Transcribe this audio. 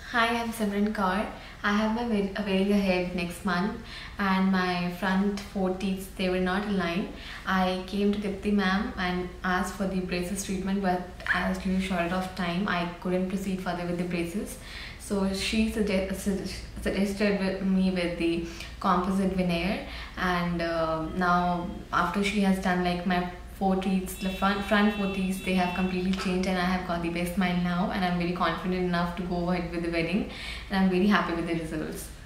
Hi, I'm Simran Kaur. I have my wedding ahead next month, and my front four teeth they were not aligned. I came to Dipti ma'am and asked for the braces treatment, but as due to short of time, I couldn't proceed further with the braces. So she suggested me with the composite veneer, and now after she has done like my four teeth, the front four teeth, they have completely changed, and I have got the best smile now, and I'm very confident enough to go ahead with the wedding, and I'm very happy with the results.